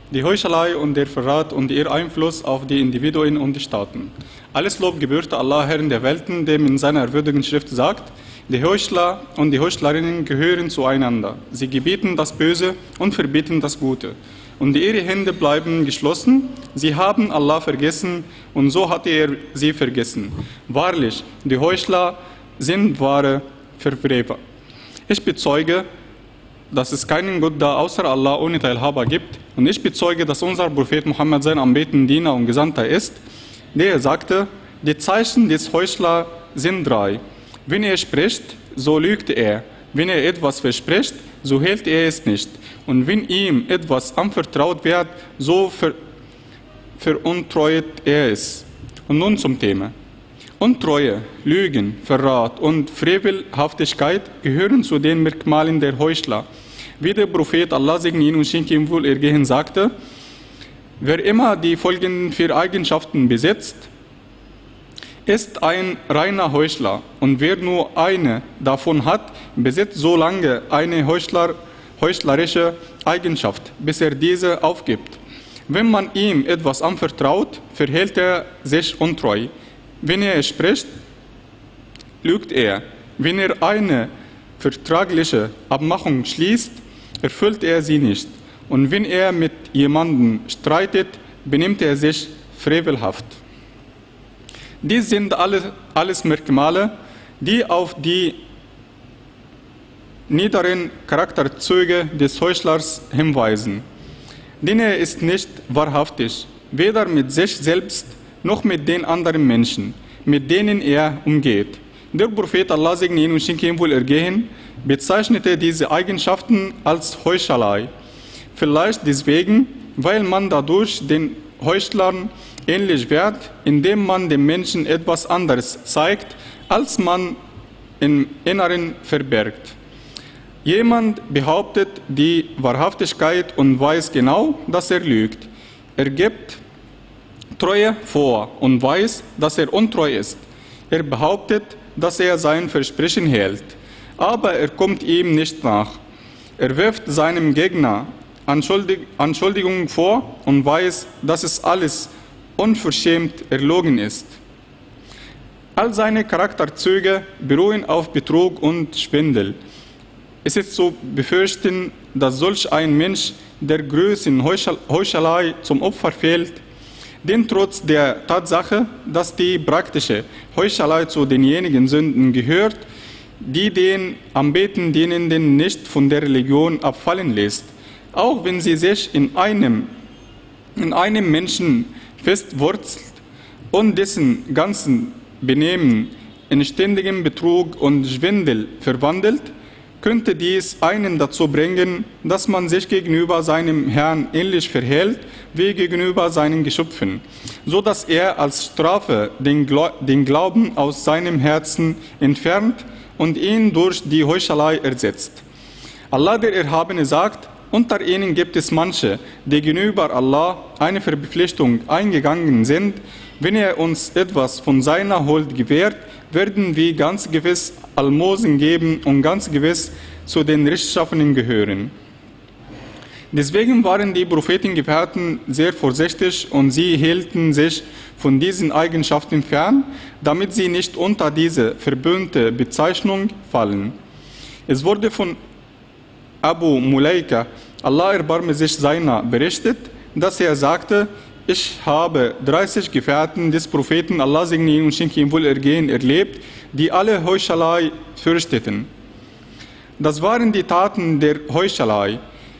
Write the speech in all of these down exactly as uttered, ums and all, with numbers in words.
die Heuchelei und der Verrat und ihr Einfluss auf die Individuen und die Staaten. Alles Lob gebührt Allah, Herrn der Welten, dem in seiner würdigen Schrift sagt: Die Heuchler und die Heuchlerinnen gehören zueinander. Sie gebieten das Böse und verbieten das Gute. Und ihre Hände bleiben geschlossen. Sie haben Allah vergessen und so hat er sie vergessen. Wahrlich, die Heuchler sind wahre Verräter. Ich bezeuge, dass es keinen Gott da außer Allah ohne Teilhaber gibt. Und ich bezeuge, dass unser Prophet Muhammad sein anbetender Diener und Gesandter ist, der sagte: Die Zeichen des Heuchlers sind drei. Wenn er spricht, so lügt er. Wenn er etwas verspricht, so hält er es nicht. Und wenn ihm etwas anvertraut wird, so ver veruntreut er es. Und nun zum Thema. Untreue, Lügen, Verrat und Frevelhaftigkeit gehören zu den Merkmalen der Heuchler. Wie der Prophet, Allah segne ihn und schenke ihm Wohlergehen, sagte: Wer immer die folgenden vier Eigenschaften besitzt, ist ein reiner Heuchler. Und wer nur eine davon hat, besitzt so lange eine Heuchler, heuchlerische Eigenschaft, bis er diese aufgibt. Wenn man ihm etwas anvertraut, verhält er sich untreu. Wenn er spricht, lügt er. Wenn er eine vertragliche Abmachung schließt, erfüllt er sie nicht. Und wenn er mit jemandem streitet, benimmt er sich frevelhaft. Dies sind alle, alles Merkmale, die auf die niederen Charakterzüge des Heuchlers hinweisen. Denn er ist nicht wahrhaftig, weder mit sich selbst noch mit den anderen Menschen, mit denen er umgeht. Der Prophet, Allah segne ihn und schenke ihm Wohlergehen, bezeichnete diese Eigenschaften als Heuchelei. Vielleicht deswegen, weil man dadurch den Heuchlern ähnlich wird, indem man dem Menschen etwas anderes zeigt, als man im Inneren verbirgt. Jemand behauptet die Wahrhaftigkeit und weiß genau, dass er lügt. Er gibt Treue vor und weiß, dass er untreu ist. Er behauptet, dass er sein Versprechen hält, aber er kommt ihm nicht nach. Er wirft seinem Gegner Anschuldig Anschuldigungen vor und weiß, dass es alles unverschämt erlogen ist. All seine Charakterzüge beruhen auf Betrug und Schwindel. Es ist zu befürchten, dass solch ein Mensch der größten Heuchelei zum Opfer fällt, denn trotz der Tatsache, dass die praktische Heuchelei zu denjenigen Sünden gehört, die den Anbetenden nicht von der Religion abfallen lässt, auch wenn sie sich in einem, in einem Menschen festwurzelt und dessen ganzen Benehmen in ständigem Betrug und Schwindel verwandelt, könnte dies einen dazu bringen, dass man sich gegenüber seinem Herrn ähnlich verhält wie gegenüber seinen Geschöpfen, so dass er als Strafe den, Gla den Glauben aus seinem Herzen entfernt und ihn durch die Heuchelei ersetzt. Allah der Erhabene sagt: Unter ihnen gibt es manche, die gegenüber Allah eine Verpflichtung eingegangen sind. Wenn er uns etwas von seiner Huld gewährt, werden wir ganz gewiss Almosen geben und ganz gewiss zu den Rechtschaffenen gehören. Deswegen waren die Prophetengefährten sehr vorsichtig und sie hielten sich von diesen Eigenschaften fern, damit sie nicht unter diese verböhnte Bezeichnung fallen. Es wurde von Abu Mulaika, Allah erbarme sich seiner, berichtet, dass er sagte: Ich habe dreißig Gefährten des Propheten, Allah segne ihn und schenke ihm Wohlergehen, erlebt, die alle Heuchelei fürchteten. Das waren die Taten der Heuchelei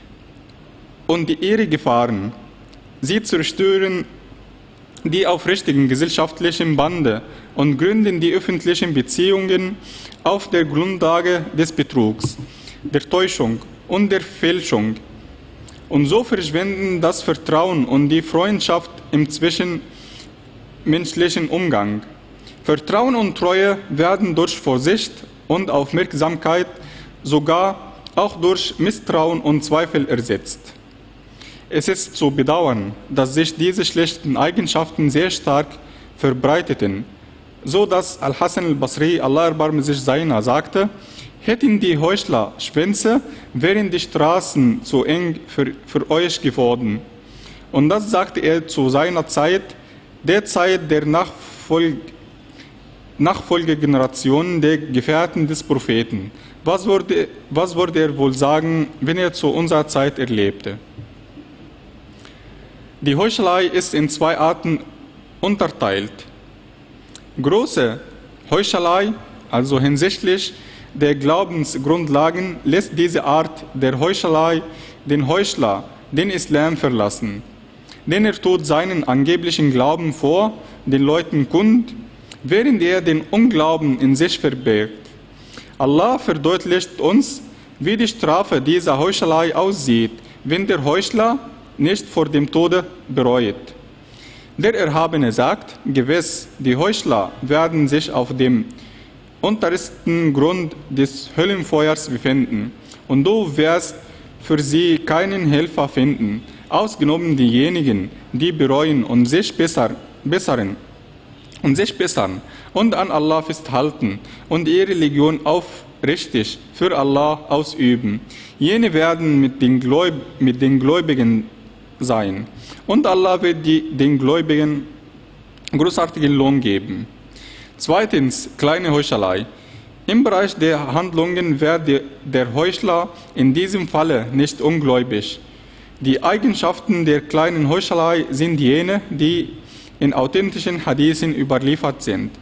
und die ihre Gefahren. Sie zerstören die aufrichtigen gesellschaftlichen Bande und gründen die öffentlichen Beziehungen auf der Grundlage des Betrugs, der Täuschung und der Fälschung. Und so verschwinden das Vertrauen und die Freundschaft im zwischenmenschlichen Umgang. Vertrauen und Treue werden durch Vorsicht und Aufmerksamkeit, sogar auch durch Misstrauen und Zweifel ersetzt. Es ist zu bedauern, dass sich diese schlechten Eigenschaften sehr stark verbreiteten, so dass Al-Hasan al-Basri, Allah erbarme sich seiner, sagte: Hätten die Heuchler Schwänze, wären die Straßen zu eng für, für euch geworden. Und das sagte er zu seiner Zeit, der Zeit der Nachfolge, Nachfolgegenerationen der Gefährten des Propheten. Was würde, was würde er wohl sagen, wenn er zu unserer Zeit erlebte? Die Heuchelei ist in zwei Arten unterteilt. Große Heuchelei, also hinsichtlich der Glaubensgrundlagen, lässt diese Art der Heuchelei den Heuchler den Islam verlassen. Denn er tut seinen angeblichen Glauben vor den Leuten kund, während er den Unglauben in sich verbirgt. Allah verdeutlicht uns, wie die Strafe dieser Heuchelei aussieht, wenn der Heuchler nicht vor dem Tode bereut. Der Erhabene sagt, gewiss, die Heuchler werden sich auf dem untersten Grund des Höllenfeuers befinden, und du wirst für sie keinen Helfer finden, ausgenommen diejenigen, die bereuen und sich besser, bessern und sich bessern und an Allah festhalten und ihre Religion aufrichtig für Allah ausüben. Jene werden mit den, Gläub mit den Gläubigen sein, und Allah wird die, den Gläubigen großartigen Lohn geben. Zweitens, kleine Heuchelei. Im Bereich der Handlungen wird der Heuchler in diesem Falle nicht ungläubig. Die Eigenschaften der kleinen Heuchelei sind jene, die in authentischen Hadithen überliefert sind.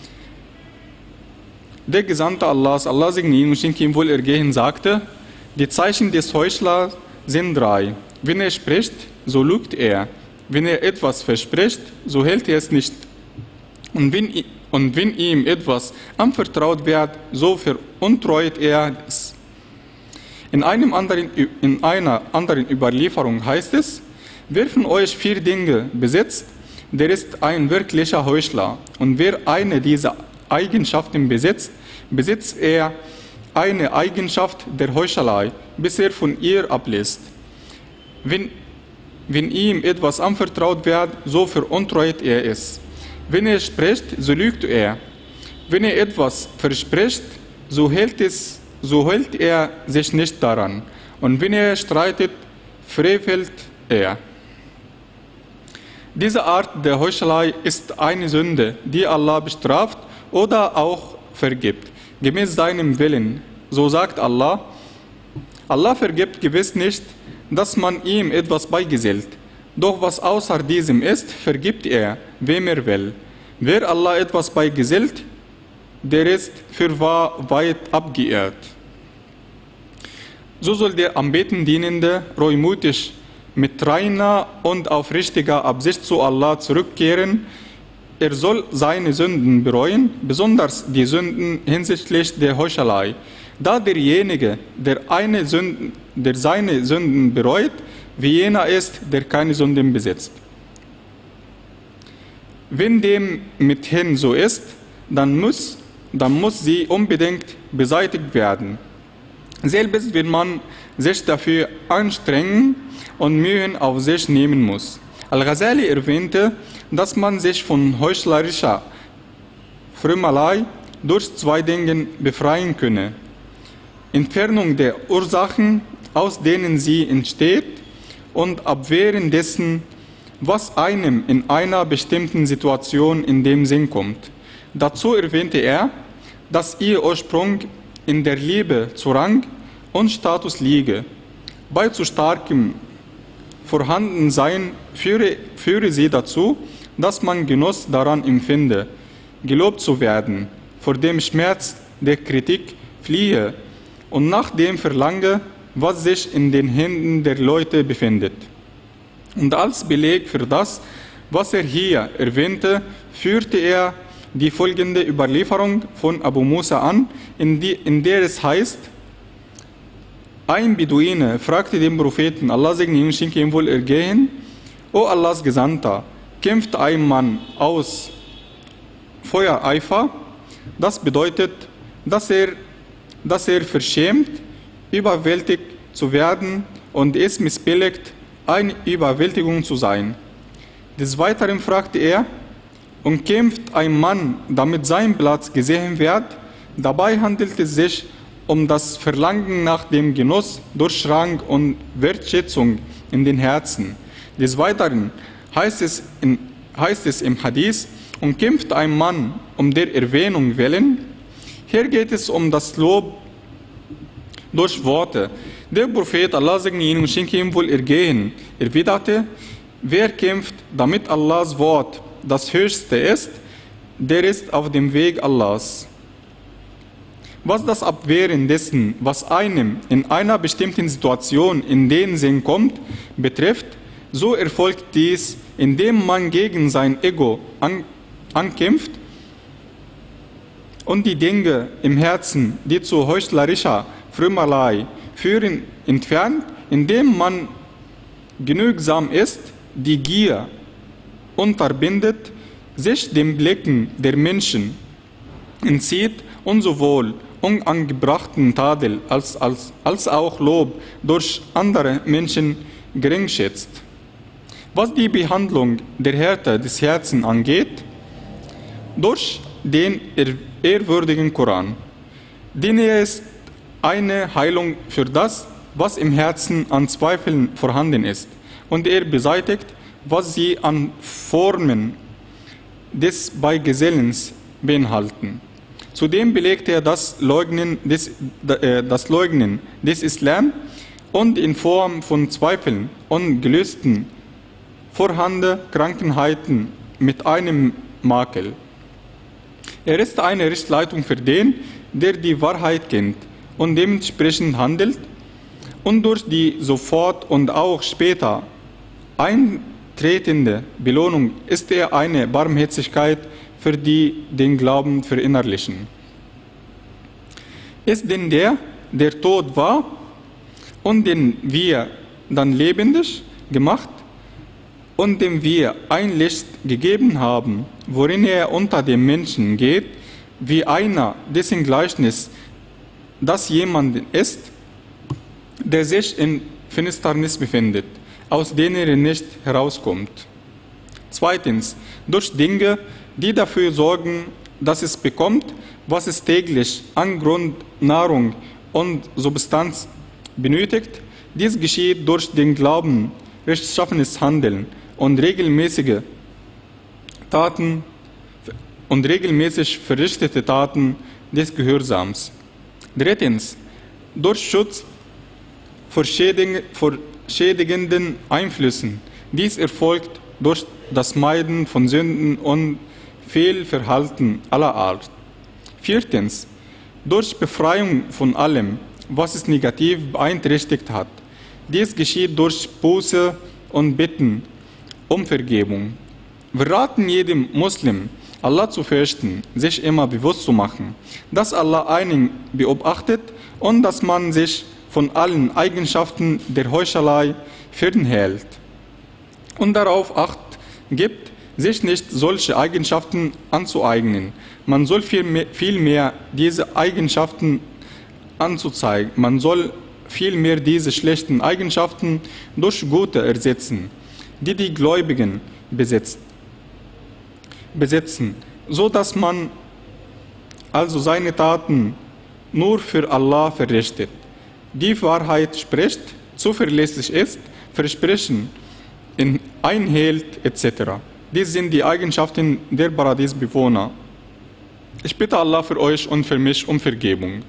Der Gesandte Allahs, Allah segne ihn und schenke ihm Wohlergehen, sagte, die Zeichen des Heuchlers sind drei. Wenn er spricht, so lügt er. Wenn er etwas verspricht, so hält er es nicht. Und wenn, und wenn ihm etwas anvertraut wird, so veruntreut er es. In, einem anderen, in einer anderen Überlieferung heißt es, wer von euch vier Dinge besitzt, der ist ein wirklicher Heuchler. Und wer eine dieser Eigenschaften besitzt, besitzt er eine Eigenschaft der Heuchelei, bis er von ihr ablässt. Wenn, wenn ihm etwas anvertraut wird, so veruntreut er es. Wenn er spricht, so lügt er. Wenn er etwas verspricht, so hält, es, so hält er sich nicht daran. Und wenn er streitet, frevelt er. Diese Art der Heuchelei ist eine Sünde, die Allah bestraft oder auch vergibt, gemäß seinem Willen. So sagt Allah, Allah vergibt gewiss nicht, dass man ihm etwas beigesellt. Doch was außer diesem ist, vergibt er, wem er will. Wer Allah etwas beigesellt, der ist fürwahr weit abgeirrt. So soll der Anbeten dienende reumutig mit reiner und aufrichtiger Absicht zu Allah zurückkehren. Er soll seine Sünden bereuen, besonders die Sünden hinsichtlich der Heuchelei. Da derjenige, der, eine Sünden, der seine Sünden bereut, wie jener ist, der keine Sünden besitzt. Wenn dem mithin so ist, dann muss, dann muss sie unbedingt beseitigt werden. Selbst wenn man sich dafür anstrengen und Mühen auf sich nehmen muss. Al-Ghazali erwähnte, dass man sich von heuchlerischer Frömmelei durch zwei Dinge befreien könne. Entfernung der Ursachen, aus denen sie entsteht, und Abwehren dessen, was einem in einer bestimmten Situation in den Sinn kommt. Dazu erwähnte er, dass ihr Ursprung in der Liebe zu Rang und Status liege. Bei zu starkem Vorhandensein führe, führe sie dazu, dass man Genuss daran empfinde, gelobt zu werden, vor dem Schmerz der Kritik fliehe und nach dem verlange, was sich in den Händen der Leute befindet. Und als Beleg für das, was er hier erwähnte, führte er die folgende Überlieferung von Abu Musa an, in, die, in der es heißt, ein Beduine fragte den Propheten, Allah segne ihn und schenke ihm Wohlergehen, O Allahs Gesandter, kämpft ein Mann aus Feuereifer? Das bedeutet, dass er, dass er verschämt, überwältigt zu werden und es missbilligt, eine Überwältigung zu sein. Des Weiteren fragte er, und kämpft ein Mann, damit sein Platz gesehen wird? Dabei handelt es sich um das Verlangen nach dem Genuss durch Rang und Wertschätzung in den Herzen. Des Weiteren heißt es, in, heißt es im Hadith, und kämpft ein Mann um der Erwähnung willen. Hier geht es um das Lob durch Worte. Der Prophet, Allah segne ihn und schenke ihm wohl Ergehen, erwiderte, wer kämpft, damit Allahs Wort das Höchste ist, der ist auf dem Weg Allahs. Was das Abwehren dessen, was einem in einer bestimmten Situation in den Sinn kommt, betrifft, so erfolgt dies, indem man gegen sein Ego an, ankämpft und die Dinge im Herzen, die zu heuchlerischer Frömmelei führen, entfernt, indem man genügsam ist, die Gier unterbindet, sich den Blicken der Menschen entzieht und sowohl unangebrachten Tadel als, als, als auch Lob durch andere Menschen gering schätzt. Was die Behandlung der Härte des Herzens angeht, durch den ehrwürdigen Koran. Denn er ist eine Heilung für das, was im Herzen an Zweifeln vorhanden ist, und er beseitigt, was sie an Formen des Beigesellens beinhalten. Zudem belegt er das Leugnen des, das Leugnen des Islam und in Form von Zweifeln und gelösten vorhandene Krankheiten mit einem Makel. Er ist eine Richtleitung für den, der die Wahrheit kennt und dementsprechend handelt, und durch die sofort und auch später eintretende Belohnung ist er eine Barmherzigkeit für die den Glauben verinnerlichen. Ist denn der, der tot war und den wir dann lebendig gemacht und dem wir ein Licht gegeben haben, worin er unter den Menschen geht, wie einer, dessen Gleichnis das jemand ist, der sich in Finsternis befindet, aus denen er nicht herauskommt. Zweitens, durch Dinge, die dafür sorgen, dass es bekommt, was es täglich an Grundnahrung und Substanz benötigt. Dies geschieht durch den Glauben, rechtschaffenes Handeln und regelmäßige Taten und regelmäßig verrichtete Taten des Gehorsams. Drittens, durch Schutz vor schädigenden Einflüssen. Dies erfolgt durch das Meiden von Sünden und Fehlverhalten aller Art. Viertens, durch Befreiung von allem, was es negativ beeinträchtigt hat. Dies geschieht durch Buße und Bitten um Vergebung. Wir raten jedem Muslim, Allah zu fürchten, sich immer bewusst zu machen, dass Allah einen beobachtet und dass man sich von allen Eigenschaften der Heuchelei fernhält und darauf Acht gibt, sich nicht solche Eigenschaften anzueignen. Man soll vielmehr, vielmehr diese Eigenschaften anzuzeigen. Man soll vielmehr diese schlechten Eigenschaften durch gute ersetzen, die die Gläubigen besitzt, besitzen, so dass man also seine Taten nur für Allah verrichtet, die Wahrheit spricht, zuverlässig ist, Versprechen einhält et cetera. Dies sind die Eigenschaften der Paradiesbewohner. Ich bitte Allah für euch und für mich um Vergebung.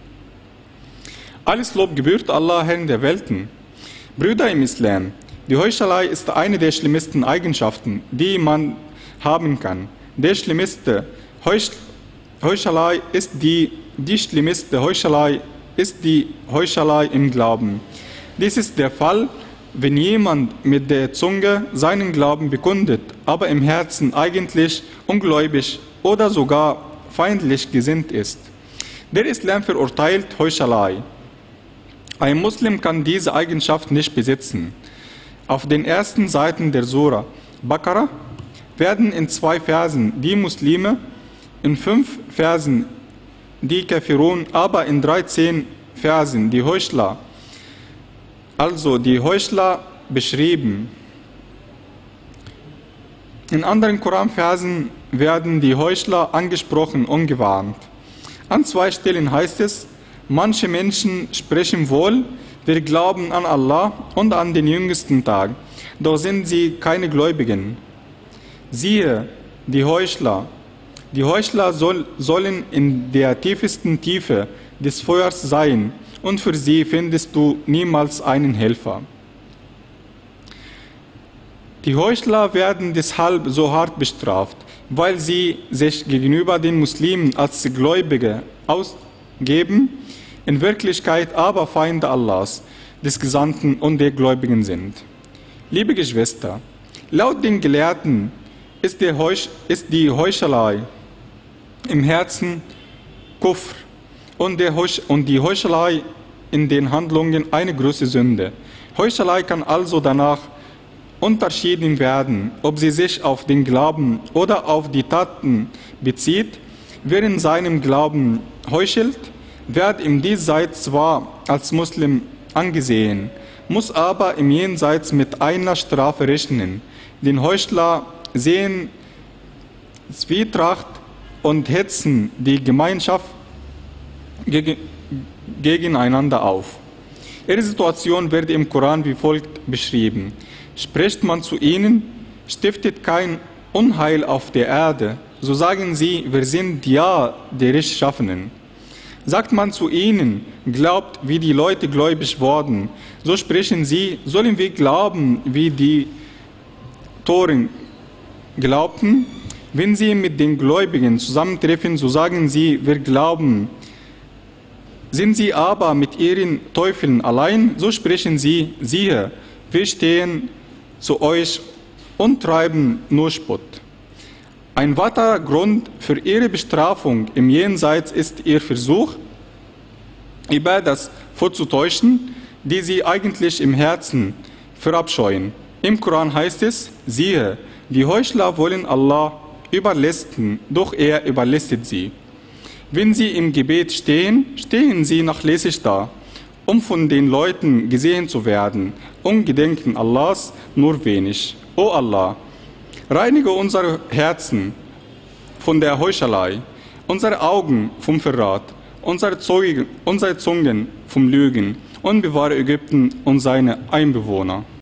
Alles Lob gebührt Allah, Herrn der Welten. Brüder im Islam, die Heuchelei ist eine der schlimmsten Eigenschaften, die man haben kann. Der schlimmste Heuch Heuchelei ist die, die schlimmste Heuchelei ist die Heuchelei im Glauben. Dies ist der Fall, wenn jemand mit der Zunge seinen Glauben bekundet, aber im Herzen eigentlich ungläubig oder sogar feindlich gesinnt ist. Der Islam verurteilt Heuchelei. Ein Muslim kann diese Eigenschaft nicht besitzen. Auf den ersten Seiten der Sura Baqarah werden in zwei Versen die Muslime, in fünf Versen die Kafirun, aber in dreizehn Versen die Heuchler, also die Heuchler, beschrieben. In anderen Koranversen werden die Heuchler angesprochen und gewarnt. An zwei Stellen heißt es, manche Menschen sprechen wohl, Wir glauben an Allah und an den jüngsten Tag, doch sind sie keine Gläubigen. Siehe, die Heuchler. Die Heuchler soll, sollen in der tiefsten Tiefe des Feuers sein, und für sie findest du niemals einen Helfer. Die Heuchler werden deshalb so hart bestraft, weil sie sich gegenüber den Muslimen als Gläubige ausgeben, in Wirklichkeit aber Feinde Allahs, des Gesandten und der Gläubigen sind. Liebe Geschwister, laut den Gelehrten ist, der Heuch, ist die Heuchelei im Herzen Kufr und, der Heuch, und die Heuchelei in den Handlungen eine große Sünde. Heuchelei kann also danach unterschieden werden, ob sie sich auf den Glauben oder auf die Taten bezieht. Wer in seinem Glauben heuchelt, wird im Diesseits zwar als Muslim angesehen, muss aber im Jenseits mit einer Strafe rechnen. Den Heuchler sehen Zwietracht und hetzen die Gemeinschaft gegen, gegeneinander auf. Ihre Situation wird im Koran wie folgt beschrieben. Spricht man zu ihnen, stiftet kein Unheil auf der Erde, so sagen sie, wir sind ja die Rechtschaffenen. Sagt man zu ihnen, glaubt, wie die Leute gläubig wurden, so sprechen sie, sollen wir glauben, wie die Toren glaubten? Wenn sie mit den Gläubigen zusammentreffen, so sagen sie, wir glauben. Sind sie aber mit ihren Teufeln allein, so sprechen sie, siehe, wir stehen zu euch und treiben nur Spott. Ein weiterer Grund für ihre Bestrafung im Jenseits ist ihr Versuch, über das vorzutäuschen, die sie eigentlich im Herzen verabscheuen. Im Koran heißt es, siehe, die Heuchler wollen Allah überlisten, doch er überlistet sie. Wenn sie im Gebet stehen, stehen sie nachlässig da, um von den Leuten gesehen zu werden, und gedenken Allahs nur wenig. O Allah, reinige unsere Herzen von der Heuchelei, unsere Augen vom Verrat, unsere, Zeugen, unsere Zungen vom Lügen und bewahre Ägypten und seine Einbewohner.